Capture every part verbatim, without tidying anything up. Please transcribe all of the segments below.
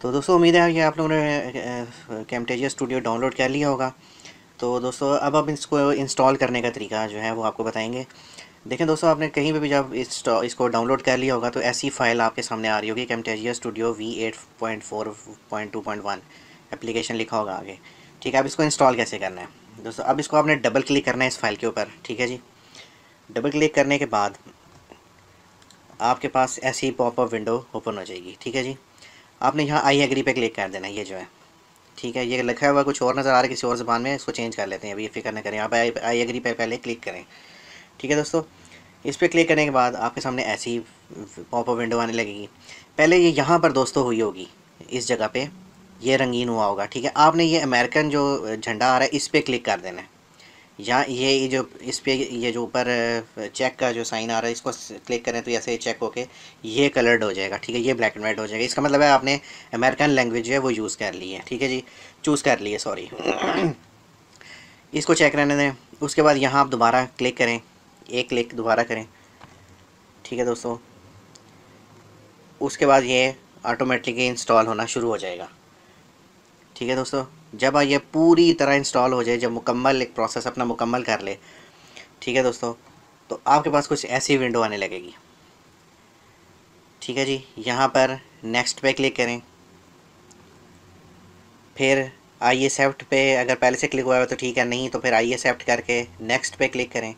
तो दोस्तों उम्मीद है कि आप लोगों ने कैमटेजिया स्टूडियो डाउनलोड कर लिया होगा। तो दोस्तों अब अब इसको इंस्टॉल करने का तरीका जो है वो आपको बताएंगे। देखें दोस्तों, आपने कहीं पे भी जब इस इसको डाउनलोड कर लिया होगा तो ऐसी फ़ाइल आपके सामने आ रही होगी, Camtasia studio v eight point four point two point one application लिखा होगा आगे। ठीक है, अब इसको इंस्टॉल कैसे करना है दोस्तों, अब इसको आपने डबल क्लिक करना है इस फाइल के ऊपर। ठीक है जी, डबल क्लिक करने के बाद आपके पास ऐसी पॉपअप विंडो ओपन हो जाएगी। ठीक है जी, आपने यहाँ आई एग्री पे क्लिक कर देना है, ये जो है। ठीक है, ये लिखा हुआ कुछ और नज़र आ रहा है किसी और ज़बान में, इसको चेंज कर लेते हैं। अभी ये फिक्र न करें, आप आई आई एग्री पे पहले क्लिक करें। ठीक है दोस्तों, इस पर क्लिक करने के बाद आपके सामने ऐसी पॉपअप विंडो आने लगेगी। पहले ये यहाँ पर दोस्तों हुई होगी, इस जगह पे ये रंगीन हुआ होगा। ठीक है, आपने ये अमेरिकन जो झंडा आ रहा है इस पर क्लिक कर देना है। यहाँ ये जो इस पर ये जो ऊपर चेक का जो साइन आ रहा है इसको क्लिक करें तो ऐसे चेक होके ये कलर्ड हो जाएगा। ठीक है, ये ब्लैक एंड वाइट हो जाएगा। इसका मतलब है आपने अमेरिकन लैंग्वेज जो है वो यूज़ कर ली है। ठीक है जी, चूज़ कर लिए, सॉरी। इसको चेक रहने दें। उसके बाद यहाँ आप दोबारा क्लिक करें, एक क्लिक दोबारा करें। ठीक है दोस्तों, उसके बाद ये ऑटोमेटिकली इंस्टॉल होना शुरू हो जाएगा। ठीक है दोस्तों, जब ये पूरी तरह इंस्टॉल हो जाए, जब मुकम्मल एक प्रोसेस अपना मुकम्मल कर ले, ठीक है दोस्तों, तो आपके पास कुछ ऐसी विंडो आने लगेगी। ठीक है जी, यहाँ पर नेक्स्ट पे क्लिक करें। फिर आई एक्सेप्ट पे अगर पहले से क्लिक हुआ है तो ठीक है, नहीं तो फिर आई एक्सेप्ट करके नेक्स्ट पे क्लिक करें।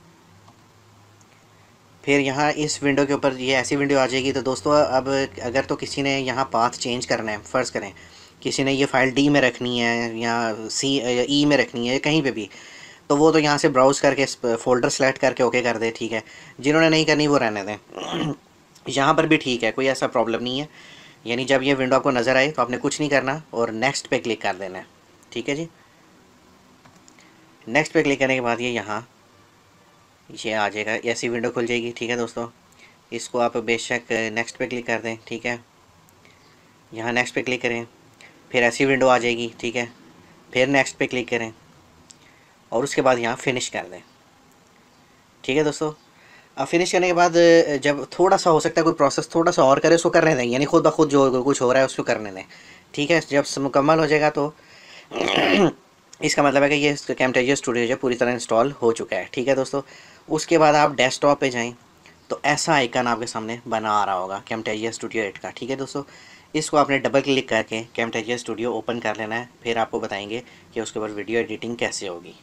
फिर यहाँ इस विंडो के ऊपर ये ऐसी विंडो आ जाएगी। तो दोस्तों अब अगर तो किसी ने यहाँ पाथ चेंज करना है, फ़र्ज़ करें किसी ने ये फ़ाइल डी में रखनी है या सी ई में रखनी है, कहीं पे भी, तो वो तो यहाँ से ब्राउज़ करके फ़ोल्डर सेलेक्ट करके ओके कर दे। ठीक है, जिन्होंने नहीं करनी वो रहने दें। यहाँ पर भी ठीक है, कोई ऐसा प्रॉब्लम नहीं है। यानी जब ये विंडो आपको नज़र आए तो आपने कुछ नहीं करना और नेक्स्ट पे क्लिक कर देना है। ठीक है जी, नेक्स्ट पे क्लिक करने के बाद ये यहाँ ये आ जाएगा, ऐसी विंडो खुल जाएगी। ठीक है दोस्तों, इसको आप बेशक नेक्स्ट पे क्लिक कर दें। ठीक है, यहाँ नेक्स्ट पे क्लिक करें, फिर ऐसी विंडो आ जाएगी। ठीक है, फिर नेक्स्ट पे क्लिक करें और उसके बाद यहाँ फिनिश कर दें। ठीक है दोस्तों, अब फिनिश करने के बाद जब थोड़ा सा हो सकता है कोई प्रोसेस थोड़ा सा और करे, उसको करने दें, यानी खुद ब खुद जो कुछ हो रहा है उसको करने दें। ठीक है, जब मुकम्मल हो जाएगा तो इसका मतलब है कि ये कैमटेजिया स्टूडियो जो पूरी तरह इंस्टॉल हो चुका है। ठीक है दोस्तों, उसके बाद आप डेस्कटॉप पे जाएं तो ऐसा आइकन आपके सामने बना आ रहा होगा कैमटेजिया स्टूडियो एट का। ठीक है दोस्तों, इसको आपने डबल क्लिक करके कैमटेजिया स्टूडियो ओपन कर लेना है। फिर आपको बताएंगे कि उसके ऊपर वीडियो एडिटिंग कैसे होगी।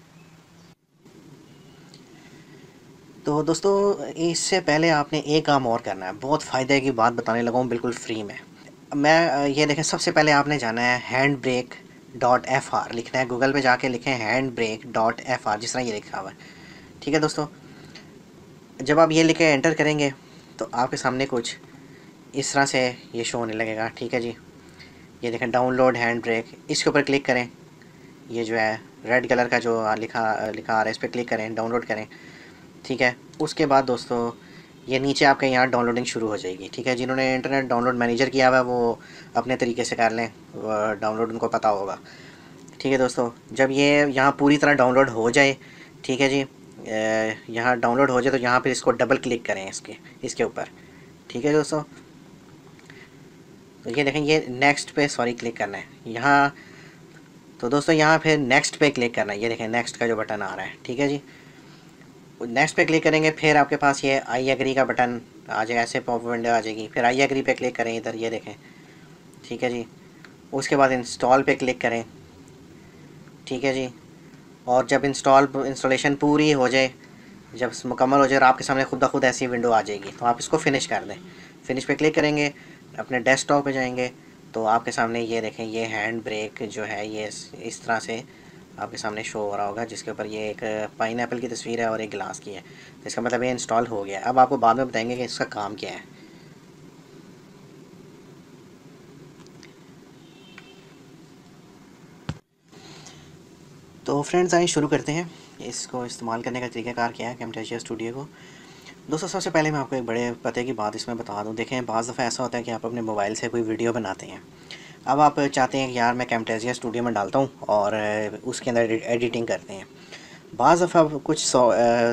तो दोस्तों इससे पहले आपने एक काम और करना है, बहुत फ़ायदे की बात बताने लगा हूँ बिल्कुल फ्री में। मैं ये देखें, सबसे पहले आपने जाना है handbrake dot f r लिखना है, गूगल पे जाके लिखें handbrake dot f r, जिस तरह ये लिखा हुआ है। ठीक है दोस्तों, जब आप ये लिखे एंटर करेंगे तो आपके सामने कुछ इस तरह से ये शो होने लगेगा। ठीक है जी, ये देखें डाउनलोड हैंड ब्रेक, इसके ऊपर क्लिक करें। ये जो है रेड कलर का जो लिखा लिखा आ रहा है इस पर क्लिक करें, डाउनलोड करें। ठीक है, उसके बाद दोस्तों ये नीचे आपके यहाँ डाउनलोडिंग शुरू हो जाएगी। ठीक है, जिन्होंने इंटरनेट डाउनलोड मैनेजर किया हुआ है वो अपने तरीके से कर लें, डाउनलोड उनको पता होगा। ठीक है दोस्तों, जब ये यहाँ पूरी तरह डाउनलोड हो जाए, ठीक है जी, यहाँ डाउनलोड हो जाए तो यहाँ पर इसको डबल क्लिक करें इसके इसके ऊपर। ठीक है दोस्तों, तो ये देखें ये नेक्स्ट पे सॉरी क्लिक करना है यहाँ। तो दोस्तों यहाँ फिर नेक्स्ट पे क्लिक करना है, ये देखें नेक्स्ट का जो बटन आ रहा है। ठीक है जी, नेक्स्ट पे क्लिक करेंगे, फिर आपके पास ये आई एग्री का बटन आ जाएगा, ऐसे पॉप विंडो आ जाएगी। फिर आई एग्री पे क्लिक करें इधर, ये देखें। ठीक है जी, उसके बाद इंस्टॉल पे क्लिक करें। ठीक है जी, और जब इंस्टॉल इंस्टॉलेशन पूरी हो जाए, जब मुकम्मल हो जाए और आपके सामने खुद ब खुद ऐसी विंडो आ जाएगी तो आप इसको फिनिश कर दें। फिनिश पे क्लिक करेंगे, अपने डेस्कटॉप पे जाएंगे तो आपके सामने ये देखें ये हैंड ब्रेक जो है ये इस तरह से आपके सामने शो हो रहा होगा, जिसके ऊपर ये एक पाइन एप्पल की तस्वीर है और एक गिलास की है। तो इसका मतलब ये इंस्टॉल हो गया है। अब आपको बाद में बताएंगे कि इसका काम क्या है। तो फ्रेंड्स आइए शुरू करते हैं, इसको इस्तेमाल करने का तरीक़ाकार क्या है कैमटेजिया स्टूडियो को। दोस्तों सबसे पहले मैं आपको एक बड़े पते की बात इसमें बता दूं। देखें, बाज़ दफ़ा ऐसा होता है कि आप अपने मोबाइल से कोई वीडियो बनाते हैं, अब आप चाहते हैं कि यार मैं कैमटेजिया स्टूडियो में डालता हूँ और उसके अंदर एडिटिंग करते हैं। बाज़ दफ़ा कुछ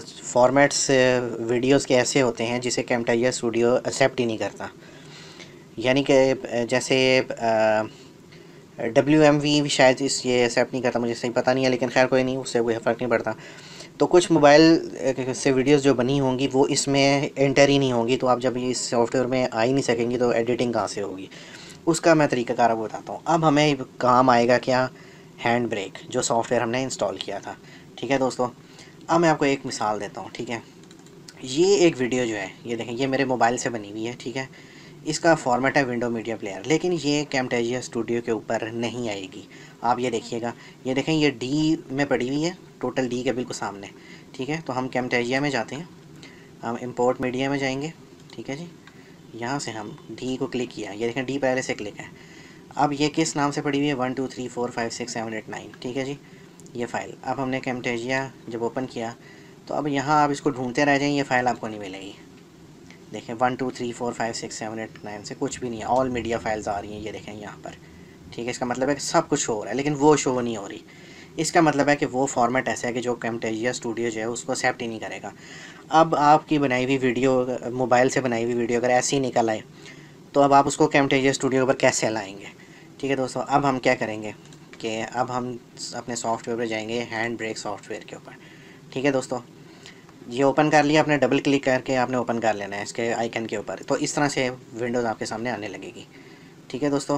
फॉर्मेट्स वीडियोस के ऐसे होते हैं जिसे कैमटेजिया स्टूडियो एक्सेप्ट ही नहीं करता। यानी कि जैसे डब्ल्यू एम वी भी शायद इस ये एक्सेप्ट नहीं करता, मुझे सही पता नहीं है, लेकिन खैर कोई नहीं, उससे कोई फ़र्क नहीं पड़ता। तो कुछ मोबाइल से वीडियोस जो बनी होंगी वो इसमें एंटर ही नहीं होंगी, तो आप जब इस सॉफ्टवेयर में आ ही नहीं सकेंगी तो एडिटिंग कहाँ से होगी, उसका मैं तरीक़ाकार आपको बताता हूँ। अब हमें काम आएगा क्या, हैंड ब्रेक, जो सॉफ्टवेयर हमने इंस्टॉल किया था। ठीक है दोस्तों, अब मैं आपको एक मिसाल देता हूँ। ठीक है, ये एक वीडियो जो है, ये देखें, ये मेरे मोबाइल से बनी हुई है। ठीक है, इसका फॉर्मेट है विंडो मीडिया प्लेयर, लेकिन ये कैमटेजिया स्टूडियो के ऊपर नहीं आएगी। आप ये देखिएगा, ये देखें, ये डी में पड़ी हुई है, टोटल डी के बिल्कुल सामने। ठीक है, तो हम कैमटेजिया में जाते हैं, हम इंपोर्ट मीडिया में जाएंगे। ठीक है जी, यहाँ से हम डी को क्लिक किया, ये देखें डी पहले से क्लिक है। अब ये किस नाम से पड़ी हुई है, one two three four five six seven eight nine. ठीक है जी, ये फ़ाइल अब हमने कैमटेजिया जब ओपन किया तो अब यहाँ आप इसको ढूंढते रह जाएं, ये फ़ाइल आपको नहीं मिलेगी। देखें one two three four five six seven eight nine से कुछ भी नहीं है, ऑल मीडिया फाइल्स आ रही हैं, ये देखें यहाँ पर। ठीक है, इसका मतलब है कि सब कुछ शो हो रहा है, लेकिन वो शो नहीं हो रही। इसका मतलब है कि वो फॉर्मेट ऐसा है कि जो कैमटेजिया स्टूडियो जो है उसको एक्सेप्ट ही नहीं करेगा। अब आपकी बनाई हुई वीडियो, मोबाइल से बनाई हुई वीडियो अगर ऐसी निकल आए तो अब आप उसको कैमटेजिया स्टूडियो पर कैसे लाएंगे। ठीक है दोस्तों, अब हम क्या करेंगे कि अब हम अपने सॉफ्टवेयर पर जाएंगे, हैंड ब्रेक सॉफ्टवेयर के ऊपर। ठीक है दोस्तों, ये ओपन कर लिया आपने, डबल क्लिक करके आपने ओपन कर लेना है इसके आइकन के ऊपर, तो इस तरह से विंडोज़ आपके सामने आने लगेगी। ठीक है दोस्तों,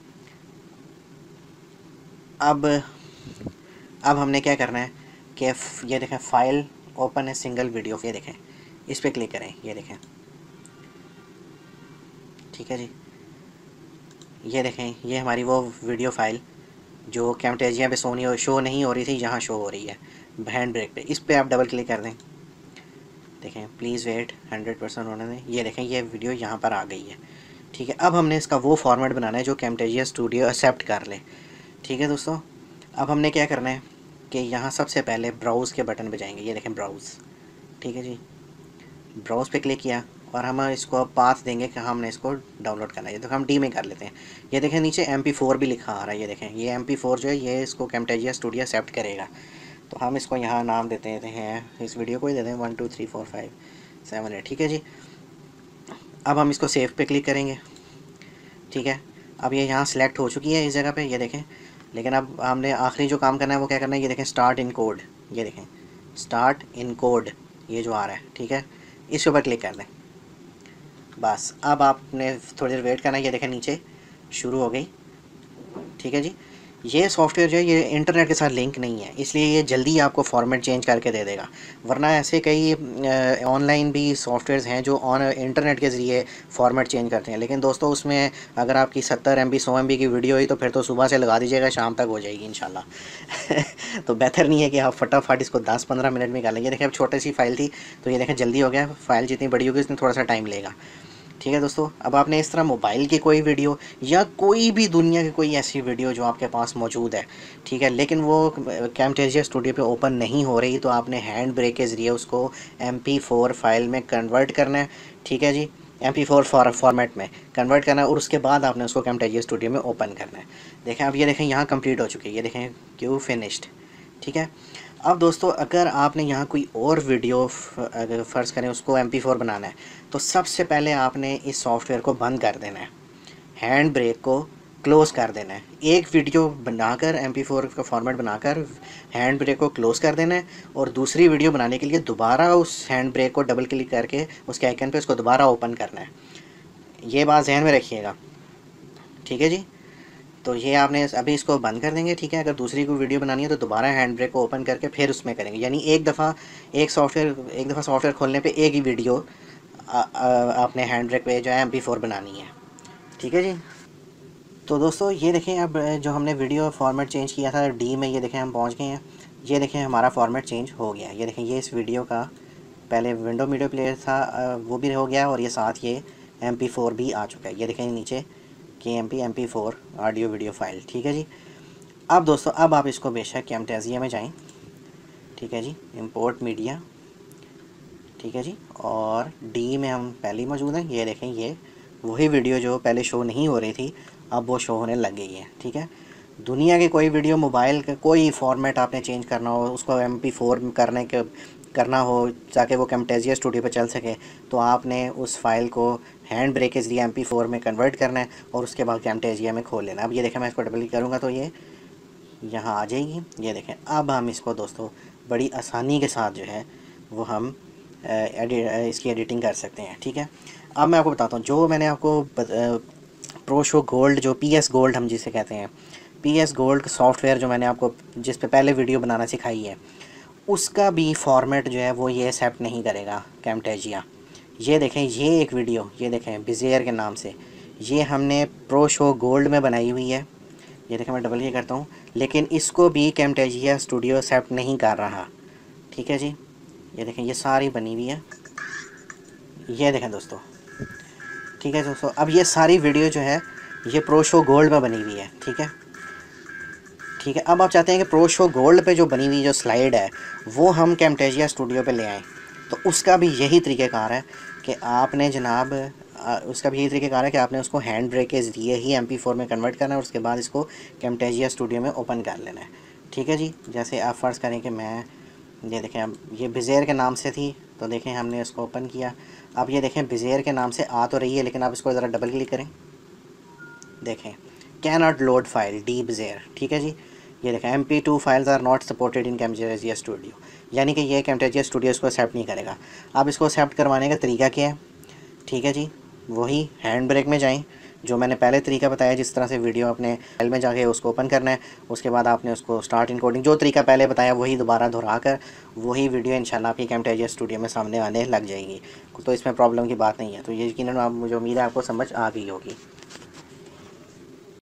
अब अब हमने क्या करना है कि ये देखें, फ़ाइल ओपन है सिंगल वीडियो, ये देखें, इस पर क्लिक करें, ये देखें। ठीक है जी, ये देखें, ये हमारी वो वीडियो फ़ाइल जो कैमटेजिया पे सोनी और शो नहीं हो रही थी, यहाँ शो हो रही है हैंड ब्रेक पे। इस पर आप डबल क्लिक कर दें, देखें, प्लीज़ वेट, हंड्रेड परसेंट होने दें। ये देखें, ये वीडियो यहाँ पर आ गई है। ठीक है, अब हमने इसका वो फॉर्मेट बनाना है जो कैमटेजिया स्टूडियो एक्सेप्ट कर ले। ठीक है दोस्तों, अब हमने क्या करना है कि यहाँ सबसे पहले ब्राउज़ के बटन पे जाएंगे, ये देखें ब्राउज़। ठीक है जी, ब्राउज़ पे क्लिक किया और हम इसको पाथ देंगे कि हमने इसको डाउनलोड करना है। तो हम डी में कर लेते हैं। ये देखें, नीचे एम पी फोर भी लिखा आ रहा है, ये देखें, ये एम पी फोर जो है ये इसको कैमटेजिया स्टूडियो एक्सेप्ट करेगा। तो हम इसको यहाँ नाम देते हैं, इस वीडियो को ही देते हैं one two three four five seven eight. ठीक है जी, अब हम इसको सेव पे क्लिक करेंगे। ठीक है, अब ये यहाँ सेलेक्ट हो चुकी है इस जगह पे, ये देखें, लेकिन अब हमने आखिरी जो काम करना है वो क्या करना है, ये देखें, स्टार्ट इन कोड, ये देखें, स्टार्ट इन कोड, ये जो आ रहा है। ठीक है, इसके ऊपर क्लिक कर दें, बस। अब आपने थोड़ी देर वेट करना है, ये देखें नीचे शुरू हो गई। ठीक है जी, ये सॉफ्टवेयर जो है ये इंटरनेट के साथ लिंक नहीं है, इसलिए ये जल्दी आपको फॉर्मेट चेंज करके दे देगा। वरना ऐसे कई ऑनलाइन भी सॉफ्टवेयर्स हैं जो ऑन इंटरनेट के ज़रिए फॉर्मेट चेंज करते हैं, लेकिन दोस्तों उसमें अगर आपकी सत्तर एम बी सौ एम बी की वीडियो हुई तो फिर तो सुबह से लगा दीजिएगा, शाम तक हो जाएगी इंशाल्लाह। तो बेहतर नहीं है कि आप फटाफट इसको दस पंद्रह मिनट में कर लेंगे। देखिए, अब छोटी सी फाइल थी तो ये देखें जल्दी हो गया, फ़ाइल जितनी बड़ी होगी उसमें थोड़ा सा टाइम लेगा। ठीक है दोस्तों, अब आपने इस तरह मोबाइल की कोई वीडियो या कोई भी दुनिया की कोई ऐसी वीडियो जो आपके पास मौजूद है, ठीक है, लेकिन वो कैमटेजिया स्टूडियो पे ओपन नहीं हो रही, तो आपने हैंड ब्रेक के ज़रिए उसको एम पी फोर फाइल में कन्वर्ट करना है। ठीक है जी, एम पी फोर फॉर्मेट में कन्वर्ट करना है और उसके बाद आपने उसको कैमटेजिया स्टूडियो में ओपन करना है। देखें, अब ये देखें यहाँ कंप्लीट हो चुकी है, ये देखें क्यू फिनिश्ड। ठीक है, अब दोस्तों अगर आपने यहाँ कोई और वीडियो अगर फ़र्ज़ करें उसको एम पी फोर बनाना है, तो सबसे पहले आपने इस सॉफ्टवेयर को बंद कर देना है, हैंड ब्रेक को क्लोज़ कर देना है। एक वीडियो बनाकर एम पी फोर का फॉर्मेट बनाकर हैंड ब्रेक को क्लोज़ कर देना है और दूसरी वीडियो बनाने के लिए दोबारा उस हैंड ब्रेक को डबल क्लिक करके उसके आइकन पे उसको दोबारा ओपन करना है। ये बात जहन में रखिएगा। ठीक है जी, तो ये आपने अभी इसको बंद कर देंगे। ठीक है, अगर दूसरी कोई वीडियो बनानी है तो दोबारा हैंड ब्रेक को ओपन करके फिर उसमें करेंगे, यानी एक दफ़ा एक सॉफ्टवेयर एक दफ़ा सॉफ्टवेयर खोलने पे एक ही वीडियो आ, आ, आपने हैंड ब्रेक पे जो है एम पी फोर बनानी है। ठीक है जी, तो दोस्तों ये देखें, अब जो हमने वीडियो फॉर्मेट चेंज किया था डी में, ये देखें हम पहुंच गए हैं। ये देखें हमारा फॉर्मेट चेंज हो गया। ये देखें, ये इस वीडियो का पहले विंडो मीडिया प्लेयर था वो भी हो गया और ये साथ ये एम पी फोर भी आ चुका है। ये देखें नीचे के M P M P four audio video file. ठीक है जी, अब दोस्तों अब आप इसको बेशक कैमटेजिया में जाएं। ठीक है जी, इंपोर्ट मीडिया। ठीक है जी, और डी में हम पहले ही मौजूद हैं। ये देखें, ये वही वीडियो जो पहले शो नहीं हो रही थी अब वो शो होने लग गई है। ठीक है, दुनिया की कोई वीडियो, मोबाइल का कोई फॉर्मेट आपने चेंज करना हो, उसको एम पी फोर करने के करना हो ताकि वो कैमटेजिया स्टूडियो पे चल सके, तो आपने उस फाइल को hand brake H D M P four में कन्वर्ट करना है और उसके बाद कैमटेजिया में खोल लेना। अब ये देखें, मैं इसको डबल क्लिक करूँगा तो ये यहाँ आ जाएगी। ये देखें, अब हम इसको दोस्तों बड़ी आसानी के साथ जो है वो हम एडिट इसकी एडिटिंग कर सकते हैं। ठीक है, अब मैं आपको बताता हूँ, जो मैंने आपको प्रो शो गोल्ड, जो पी एस गोल्ड हम जिसे कहते हैं, पी एस गोल्ड सॉफ्टवेयर जो मैंने आपको जिस पे पहले वीडियो बनाना सिखाई है, उसका भी फॉर्मेट जो है वो ये एक्सेप्ट नहीं करेगा कैमटेजिया। ये देखें, ये एक वीडियो, ये देखें बिज़ेयर के नाम से, ये हमने प्रो शो गोल्ड में बनाई हुई है। ये देखें, मैं डबल क्लिक करता हूँ, लेकिन इसको भी कैमटेजिया स्टूडियो एक्सेप्ट नहीं कर रहा। ठीक है जी, ये देखें, ये सारी बनी हुई है, ये देखें दोस्तों। ठीक है दोस्तों, अब ये सारी वीडियो जो है ये प्रो शो गोल्ड में बनी हुई है। ठीक है ठीक है अब आप चाहते हैं कि प्रो शो गोल्ड पे जो बनी हुई जो स्लाइड है वो हम कैमटेजिया स्टूडियो पे ले आएँ, तो उसका भी यही तरीक़ेकार है कि आपने जनाब आ, उसका भी यही तरीक़ेकार है कि आपने उसको हैंड ब्रेकेज दिए ही एम पी फोर में कन्वर्ट करना है और उसके बाद इसको कैमटेजिया स्टूडियो में ओपन कर लेना है। ठीक है जी, जैसे आप फ़र्ज़ करें कि मैं, ये देखें, अब ये बिज़ेयर के नाम से थी, तो देखें हमने इसको ओपन किया। अब ये देखें बिज़ेयर के नाम से आ तो रही है, लेकिन आप इसको ज़रा डबल क्लिक करें, देखें can not load file the bizarre. ठीक है जी, ये देखें M P two files are not supported in Camtasia studio, यानी कि ये कैमटेजिया स्टूडियो इसको एक्सेप्ट नहीं करेगा। अब इसको एक्सेप्ट करवाने का तरीका क्या है? ठीक है जी, वही हैंड ब्रेक में जाएं, जो मैंने पहले तरीका बताया, जिस तरह से वीडियो अपने फाइल में जाके उसको ओपन करना है, उसके बाद आपने उसको स्टार्ट इनकोडिंग, जो तरीका पहले बताया वही दोबारा दोहरा कर वही वीडियो इंशाल्लाह आपकी कैमटेजिया स्टूडियो में सामने आने लग जाएगी। तो इसमें प्रॉब्लम की बात नहीं है। तो ये यकीनन आप, मुझे उम्मीद है आपको समझ आ गई होगी।